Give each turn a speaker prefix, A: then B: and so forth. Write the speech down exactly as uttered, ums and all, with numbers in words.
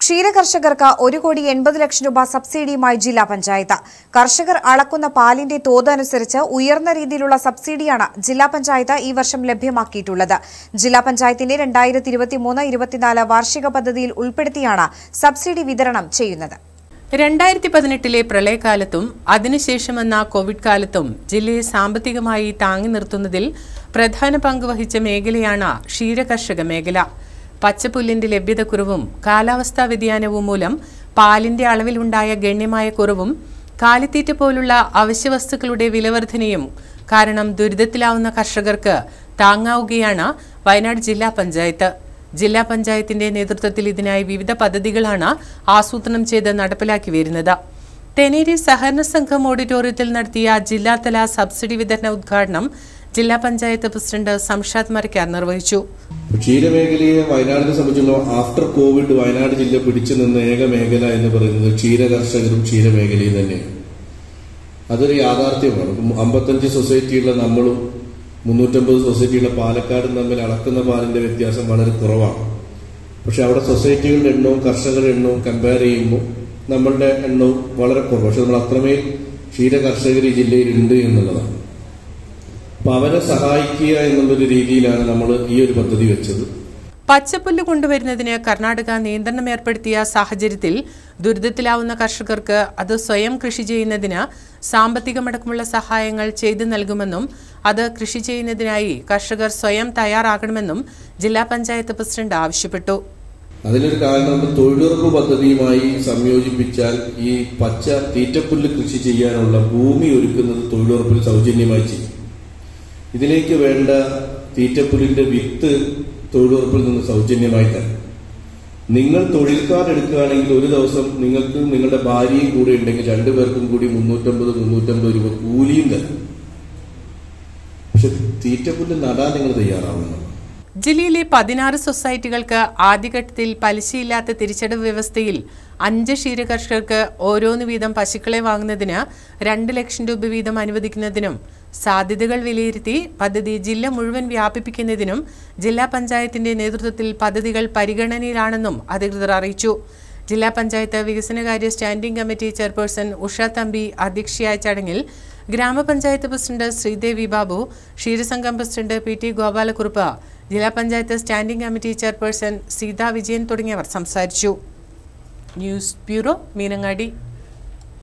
A: ക്ഷീരകർഷകർക്ക് ഒരു കോടി എൺപത് ലക്ഷം രൂപ സബ്സിഡിയുമായി ജില്ലാ പഞ്ചായത്ത്. കർഷകർ അളക്കുന്ന പാലിന്റെ തോത് അനുസരിച്ച് ഉയർന്ന രീതിയിലുള്ള സബ്സിഡിയാണ് ജില്ലാ പഞ്ചായത്ത് ഈ വർഷം ലഭ്യമാക്കിയിട്ടുള്ളത്. ജില്ലാ പഞ്ചായത്തിന്റെ രണ്ടായിരത്തി ഇരുപത്തിമൂന്ന് ഇരുപത്തിനാല് വാർഷിക പദ്ധതിയിൽ ഉൾപ്പെടുത്തിയാണ് സബ്സിഡി വിതരണം ചെയ്യുന്നത്.
B: രണ്ടായിരത്തി പതിനെട്ടിലെ പ്രളയകാലത്തും അതിനുശേഷം വന്ന കോവിഡ് കാലത്തും ജില്ലയെ സാമ്പത്തികമായി താങ്ങി നിർത്തുന്നതിൽ പ്രധാന പങ്ക് വഹിച്ച മേഖലയാണ് ക്ഷീരകർഷക മേഖല. പച്ചപ്പുല്ലിന്റെ ലഭ്യതക്കുറവും കാലാവസ്ഥാ വ്യതിയാനവും മൂലം പാലിന്റെ അളവിലുണ്ടായ ഗണ്യമായ കുറവും കാലിത്തീറ്റ പോലുള്ള അവശ്യവസ്തുക്കളുടെ വിലവർധനയും കാരണം ദുരിതത്തിലാവുന്ന കർഷകർക്ക് താങ്ങാവുകയാണ് വയനാട് ജില്ലാ പഞ്ചായത്ത്. ജില്ലാ പഞ്ചായത്തിന്റെ നേതൃത്വത്തിൽ ഇതിനായി വിവിധ പദ്ധതികളാണ് ആസൂത്രണം ചെയ്ത് നടപ്പിലാക്കി വരുന്നത്. തെനേരി സഹകരണ സംഘം ഓഡിറ്റോറിയത്തിൽ നടത്തിയ ജില്ലാതല സബ്സിഡി വിതരണ ഉദ്ഘാടനം ജില്ലാ പഞ്ചായത്ത് പ്രസിഡന്റ് സംഷാദ് മരക്കാർ നിർവഹിച്ചു.
C: ക്ഷീരമേഖലയെ വയനാടിനെ സംബന്ധിച്ചിടത്തോളം ആഫ്റ്റർ കോവിഡ് വയനാട് ജില്ല പിടിച്ചു നിന്ന ഏക മേഖല എന്ന് പറയുന്നത് ക്ഷീര കർഷകരും ക്ഷീരമേഖലയും തന്നെയാണ്. അതൊരു യാഥാർത്ഥ്യമാണ്. അമ്പത്തഞ്ച് സൊസൈറ്റിയുള്ള നമ്മളും മുന്നൂറ്റമ്പത് സൊസൈറ്റിയുള്ള പാലക്കാടും തമ്മിൽ അളക്കുന്ന പാലിന്റെ വ്യത്യാസം വളരെ കുറവാണ്. പക്ഷെ അവിടെ സൊസൈറ്റികളുടെ എണ്ണവും കർഷകരുടെ എണ്ണവും കമ്പയർ ചെയ്യുമ്പോൾ നമ്മളുടെ എണ്ണവും വളരെ കുറവ്. പക്ഷെ നമ്മൾ അത്രമേൽ ക്ഷീര കർഷകർ ഈ ജില്ലയിൽ ഉണ്ട് എന്നുള്ളതാണ്. അപ്പൊ അവരെ സഹായിക്കുക എന്നുള്ളൊരു രീതിയിലാണ് നമ്മൾ ഈ ഒരു പദ്ധതി വെച്ചത്.
B: പച്ചപ്പുല്ല് കൊണ്ടുവരുന്നതിന് കർണാടക നിയന്ത്രണം ഏർപ്പെടുത്തിയ സാഹചര്യത്തിൽ ദുരിതത്തിലാവുന്ന കർഷകർക്ക് അത് സ്വയം കൃഷി ചെയ്യുന്നതിന് സാമ്പത്തികമടക്കമുള്ള സഹായങ്ങൾ ചെയ്തു നൽകുമെന്നും അത് കൃഷി ചെയ്യുന്നതിനായി കർഷകർ സ്വയം തയ്യാറാകണമെന്നും ജില്ലാ പഞ്ചായത്ത് പ്രസിഡന്റ് ആവശ്യപ്പെട്ടു.
C: അതിനൊരു കാരണം തൊഴിലുറപ്പ് പദ്ധതിയുമായി സംയോജിപ്പിച്ചാൽ ഈ പച്ച തീറ്റപ്പുല്ല് കൃഷി ചെയ്യാനുള്ള ഭൂമി ഒരുക്കുന്നത് തൊഴിലുറപ്പിൽ സൗജന്യമായി ചെയ്യും. ഇതിലേക്ക് വേണ്ട തീറ്റപ്പുല്ലിന്റെ വിത്ത് തൊഴിലുറപ്പിൽ നിന്ന് സൗജന്യമായി തരും. നിങ്ങൾ തൊഴിൽക്കാർ എടുക്കുകയാണെങ്കിൽ ഒരു ദിവസം നിങ്ങൾക്ക് നിങ്ങളുടെ ഭാര്യയും കൂടെ ഉണ്ടെങ്കിൽ രണ്ടുപേർക്കും കൂടി മുന്നൂറ്റമ്പത് മുന്നൂറ്റമ്പത് രൂപ കൂലിയും തരും. പക്ഷെ തീറ്റപ്പുല്ല് നടാൻ നിങ്ങൾ തയ്യാറാവുന്നു.
B: ജില്ലയിലെ പതിനാറ് സൊസൈറ്റികൾക്ക് ആദ്യഘട്ടത്തിൽ പലിശയില്ലാത്ത തിരിച്ചടവ് വ്യവസ്ഥയിൽ അഞ്ച് ക്ഷീരകർഷകർക്ക് ഓരോന്ന് വീതം പശുക്കളെ വാങ്ങുന്നതിന് രണ്ട് ലക്ഷം രൂപ വീതം അനുവദിക്കുന്നതിനും സാധ്യതകൾ വിലയിരുത്തി പദ്ധതി ജില്ല മുഴുവൻ വ്യാപിപ്പിക്കുന്നതിനും ജില്ലാ പഞ്ചായത്തിന്റെ നേതൃത്വത്തിൽ പദ്ധതികൾ പരിഗണനയിലാണെന്നും അധികൃതർ അറിയിച്ചു. ജില്ലാ പഞ്ചായത്ത് വികസനകാര്യ standing committee chairperson Usha Thampi അധ്യക്ഷയായ ചടങ്ങിൽ ഗ്രാമപഞ്ചായത്ത് പ്രസിഡന്റ് ശ്രീദേവി ബാബു, ക്ഷീരസംഘം പ്രസിഡന്റ് പി ടി ഗോപാലക്കുറുപ്പ്, ജില്ലാ panchayat standing committee chairperson Seetha Vijayan തുടങ്ങിയവർ സംസാരിച്ചു. News bureau, Meenangadi.